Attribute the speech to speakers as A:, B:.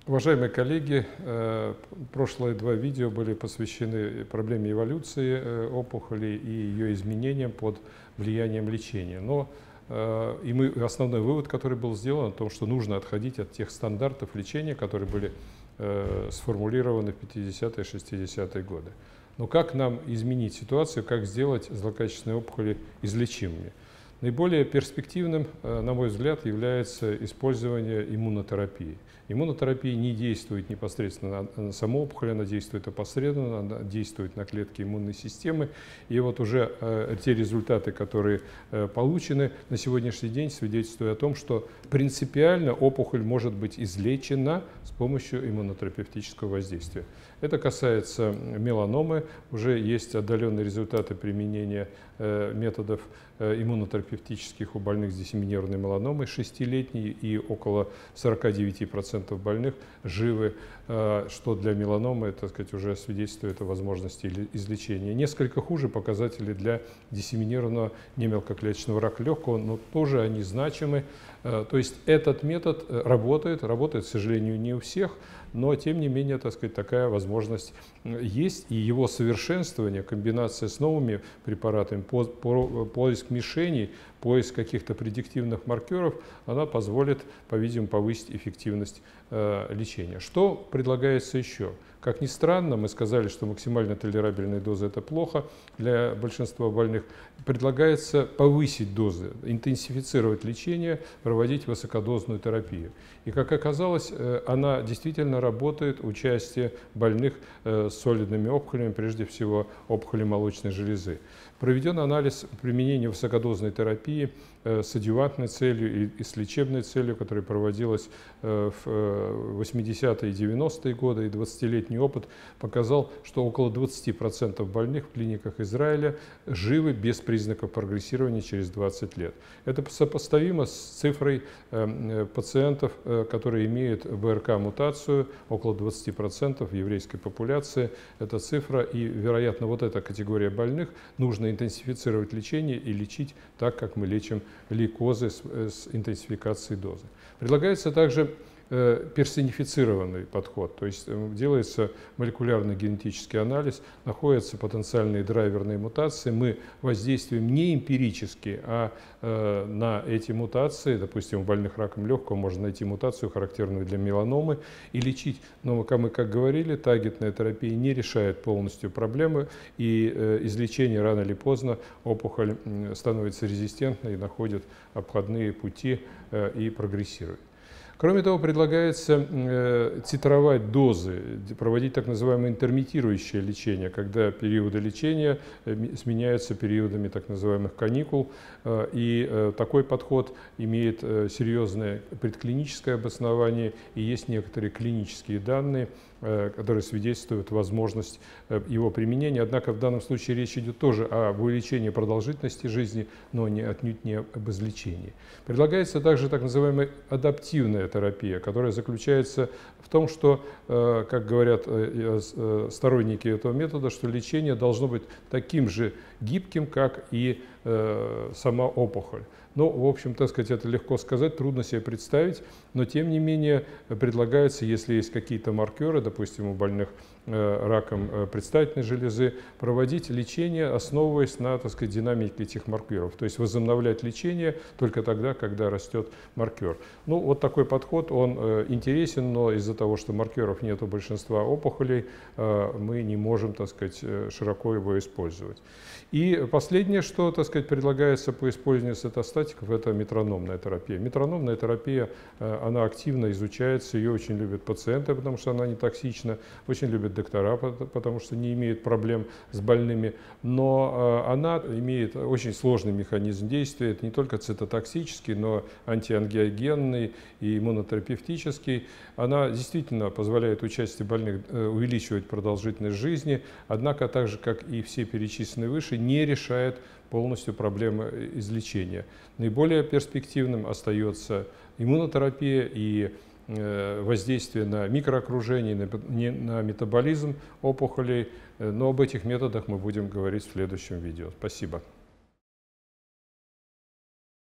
A: Уважаемые коллеги, прошлые два видео были посвящены проблеме эволюции опухоли и ее изменениям под влиянием лечения. Основной вывод, который был сделан, о том, что нужно отходить от тех стандартов лечения, которые были сформулированы в 50-е, 60-е годы. Но как нам изменить ситуацию, как сделать злокачественные опухоли излечимыми? Наиболее перспективным, на мой взгляд, является использование иммунотерапии. Иммунотерапия не действует непосредственно на саму опухоль, она действует опосредованно, она действует на клетки иммунной системы. И вот уже те результаты, которые получены на сегодняшний день, свидетельствуют о том, что принципиально опухоль может быть излечена с помощью иммунотерапевтического воздействия. Это касается меланомы, уже есть отдаленные результаты применения методов иммунотерапевтических у больных с диссеминированной меланомой 6-летней, и около 49% больных живы, что для меланомы, так сказать, уже свидетельствует о возможности излечения. Несколько хуже показатели для диссеминированного немелкоклеточного рака легкого, но тоже они значимы. То есть этот метод работает, к сожалению, не у всех, но тем не менее, так сказать, такая возможность есть, и его совершенствование, комбинация с новыми препаратами, поиск мишеней, поиск каких-то предиктивных маркеров, она позволит, по-видимому, повысить эффективность лечения. Что предлагается еще? Как ни странно, мы сказали, что максимально толерабельная доза – это плохо для большинства больных. Предлагается повысить дозы, интенсифицировать лечение, проводить высокодозную терапию. И, как оказалось, она действительно работает в участии больных с солидными опухолями, прежде всего опухоли молочной железы. Проведен анализ применения высокодозной терапии с адъювантной целью и с лечебной целью, которая проводилась в 80-е и 90-е годы, и 20-летний опыт показал, что около 20% больных в клиниках Израиля живы без признаков прогрессирования через 20 лет. Это сопоставимо с цифрой пациентов, которые имеют БРК-мутацию, около 20% в еврейской популяции. Это цифра, и, вероятно, вот эта категория больных нужно интенсифицировать лечение и лечить так, как мы лечим лейкозы с интенсификацией дозы. Предлагается также персонифицированный подход, то есть делается молекулярный генетический анализ, находятся потенциальные драйверные мутации, мы воздействуем не эмпирически, а на эти мутации, допустим, у больных раком легкого можно найти мутацию, характерную для меланомы, и лечить. Но, мы как говорили, таргетная терапия не решает полностью проблемы, и излечение рано или поздно опухоль становится резистентной, находит обходные пути и прогрессирует. Кроме того, предлагается титровать дозы, проводить так называемое интермиттирующее лечение, когда периоды лечения сменяются периодами так называемых каникул. И такой подход имеет серьезное предклиническое обоснование, и есть некоторые клинические данные, которые свидетельствуют возможность его применения. Однако в данном случае речь идет тоже об увеличении продолжительности жизни, но отнюдь не об излечении. Предлагается также так называемая адаптивная терапия, которая заключается в том, что, как говорят сторонники этого метода, что лечение должно быть таким же гибким, как и сама опухоль. Ну, в общем, так сказать, это легко сказать, трудно себе представить, но тем не менее предлагается, если есть какие-то маркеры, допустим, у больных раком предстательной железы, проводить лечение, основываясь на, так сказать, динамике этих маркеров, то есть возобновлять лечение только тогда, когда растет маркер. Ну, вот такой подход, он интересен, но из-за того, что маркеров нет у большинства опухолей, мы не можем, так сказать, широко его использовать. И последнее, что, так сказать, предлагается по использованию цитостатиков, это метрономная терапия. Метрономная терапия, она активно изучается, ее очень любят пациенты, потому что она не токсична, очень любят доктора, потому что не имеют проблем с больными, но она имеет очень сложный механизм действия, это не только цитотоксический, но антиангиогенный и иммунотерапевтический. Она действительно позволяет участию больных увеличивать продолжительность жизни, однако, так же, как и все перечисленные выше, не решает полностью проблемы излечения. Наиболее перспективным остается иммунотерапия и воздействие на микроокружение, на метаболизм опухолей, но об этих методах мы будем говорить в следующем видео. Спасибо.